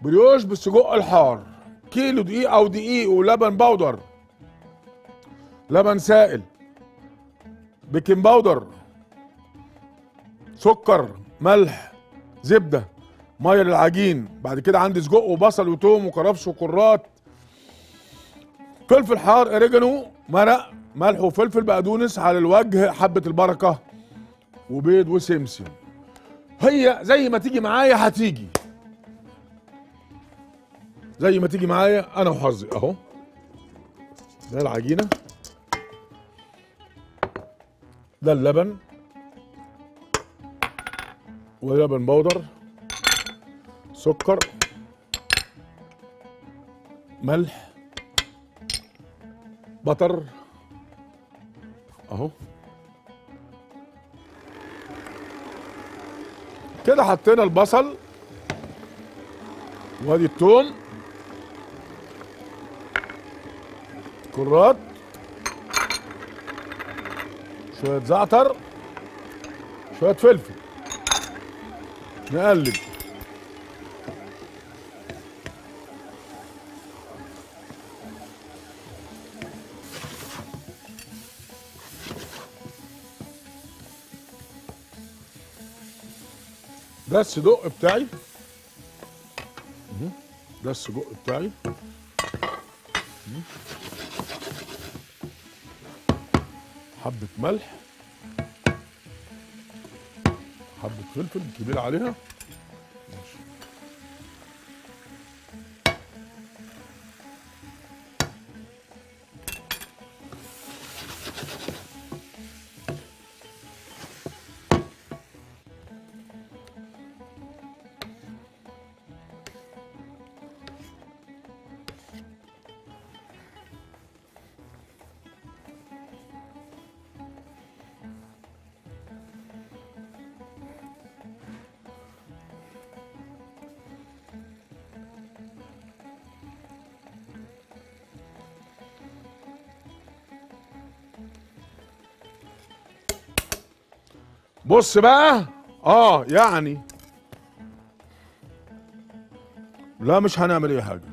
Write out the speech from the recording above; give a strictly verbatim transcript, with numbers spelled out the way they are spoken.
بريوش بالسجق الحار، كيلو دقيق او دقيق ولبن بودر، لبن سائل، بيكنج باودر، سكر، ملح، زبده، ميه للعجين. بعد كده عندي سجق وبصل وتوم وكرفس وكرات، فلفل حار، اوريجانو، مرق، ملح وفلفل، بقدونس على الوجه، حبه البركه، وبيض وسمسم. هي زي ما تيجي معايا هتيجي، زي ما تيجي معايا انا وحظي اهو. ده العجينه، ده اللبن ولبن بودر، سكر، ملح، بطر اهو. كده حطينا البصل وادي التوم، كرات، شوية زعتر، شوية فلفل، نقلب. ده الصدق بتاعي، ده السجق بتاعي، حبة ملح، حبة فلفل كبير عليها، ماشي. بص بقى، اه يعني لا مش هنعمل اي حاجة.